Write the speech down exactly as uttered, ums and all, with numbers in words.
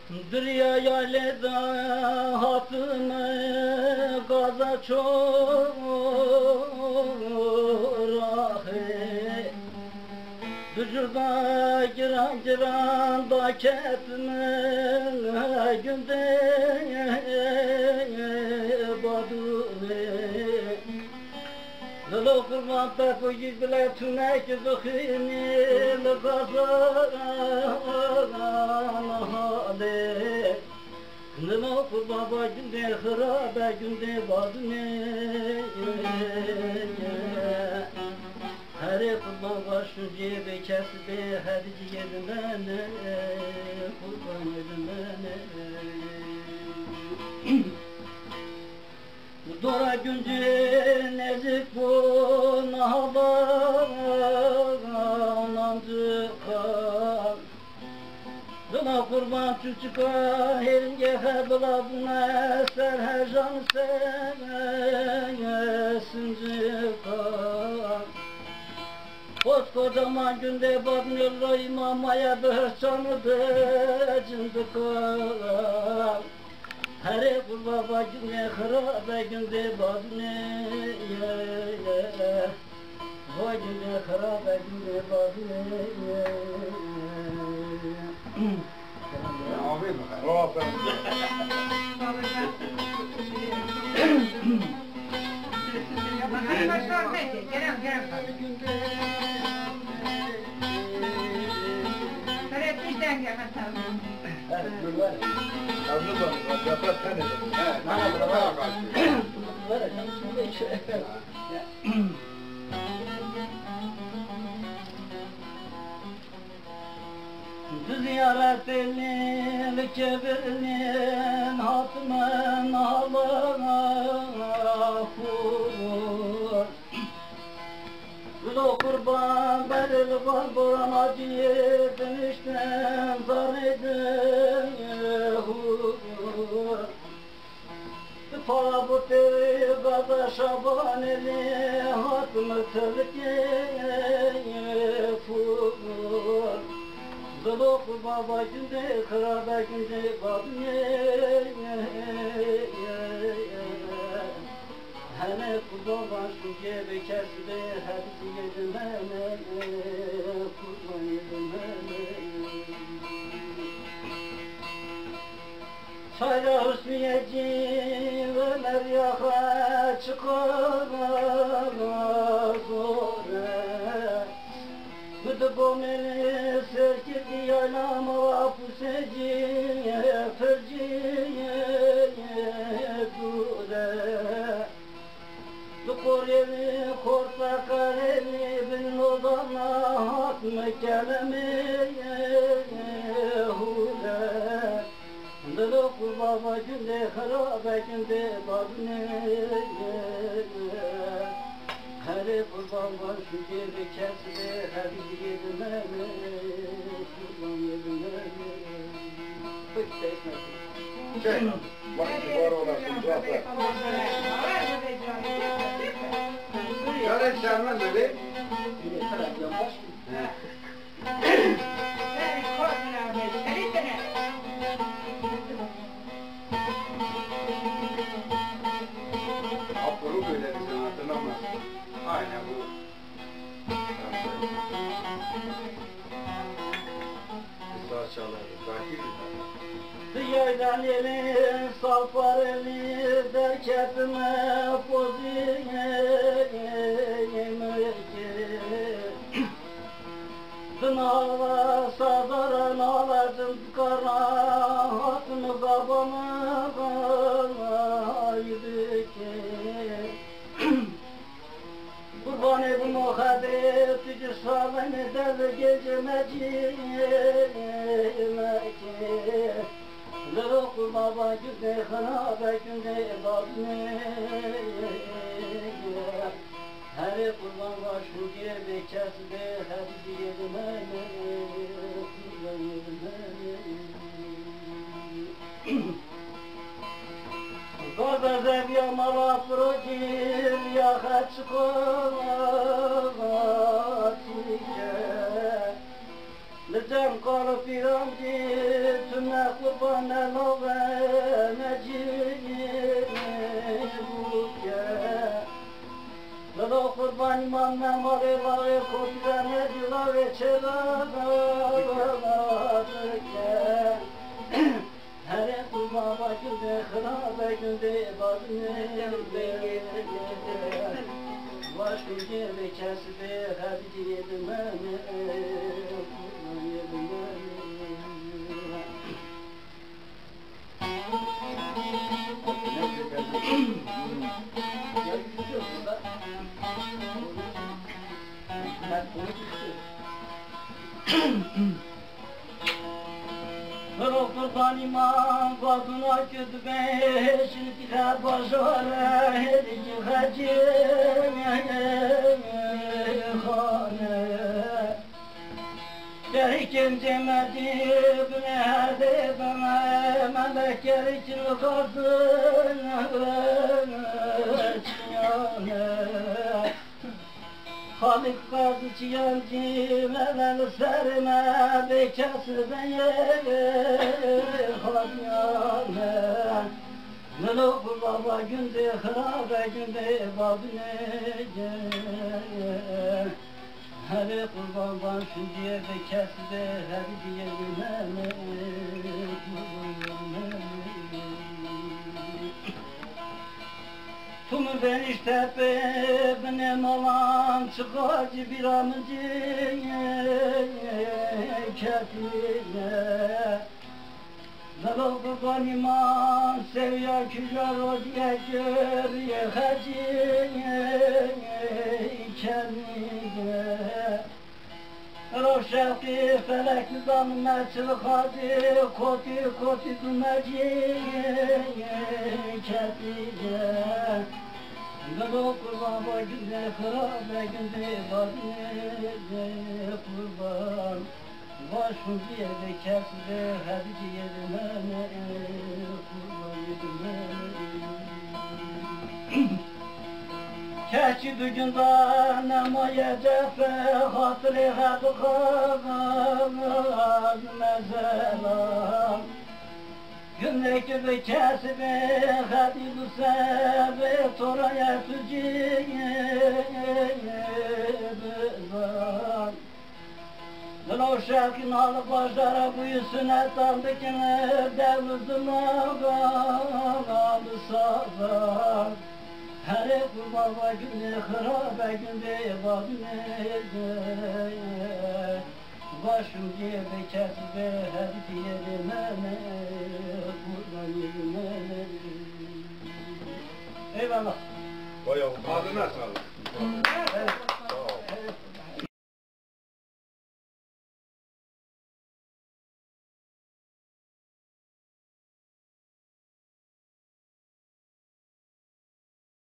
Dırya yaylada hatını gaza çok rahi Vücuda giren giren da ketme günde badune Lolo kurban pepo yüzle tünek zuhini Lgaza hale Lolo kurban bacünde hırabe günde badune Her kurban başı cebe kesbe her ciyedimene kurban edimene Dora güncü nezik bu nahadan çıkan Dına kurban çuçuka heringe hebla buna eser her can sevmesin çıkan Koskocaman günde bakmıyorlar imamaya böhçanı becin Hare kurba günde harabe günde badne ye ye Vay günde harabe günde badne ye Abi mi? Rafa. Kerem, Kerem. Öğretmişten gel hatta. Evet, dur var. Hazır mı? Yaprak sen de. He, bana bana bak. Var ya, şimdi içe. Ziyaretinin kebirinin hatmen Allah'a kur Lo kurban beril var boran acıyı dönüşten zanedin hur Tabut-i gaza şaban eli hatmı tırkiye kur Zolo baba günde kırada günde babne Hene kurban şu cebe kesbe hepsi yedimene kurban yedimene Çayla hüsniyeci veler yaka çıkar zore Kudu bomeli serkidi yaylama puseci ferciye dure Dukoreli korsa kareli bin odana hatme kelemi hule Delo baba günde harabe günde badne Hare kurban var şu gibi kesbe her yedimene kurban yedimene Pık değişmesin Çek. Bak var olasın. Rafa. Yarın şermen dedi. Yine taraf yapar Apuru böyle sen hatırlamazsın. Aynen bu. Kısa çalardı. Zakir Yaylan elin salpar eli derketime poziye yemeği Dınava sadaran alacın kara hatını babamı kaydı ki Kurban edin o kadir tücü sağlan eder gecemeci yemeği Lero kurban günde harabe günde babne Her kurban var şu gibi kesbe hepsi yedimene kurban yedimene Gaza zevya mala projil ya haçko atiye Lecem var bir amci tüme kurban elave mecini buke Lolo kurban imam memari lağı kodire medila ve çelada Her kurban vakilde hırabe günde badine Baş bilgi ve kesbi hadi yedim beni kurban yedim Kırık kurban iman kadına kötü beşini dile başara hedici hacim hane Gerikim cemedi güne herde bana melek gerikin kadın çiyane Halik bazı çiyancı melel serme bekası beye hanyane Nelo baba günde hırabe günde babine Her kurbandan şu diye bekası de her diye meme Tumu ben işte benim alan çıkacı bir amcı ketine Zalo kurban iman seviyor kücar o diye görüye hacı kendine Roşaki felek nizamına çıkacı koti koti dumacı ketine Gado kurban var günde hırabe günde badine kurban Başım yerde kesdi hadi yerime kurban yedim Keçi bugün nemaya cefe hatırı hadi kağız mezelam Günleki bir kesibi hadi bu sebi toraya tücü bizan Lo şevkin alıp başlara buyusun etandikine devlüzüm ağam sazan Her kurban var günde hırabe günde badine Başım diye bekası ve her diye mene kurban yedim Eyvallah. Bayağı ağzına sağlık. Evet.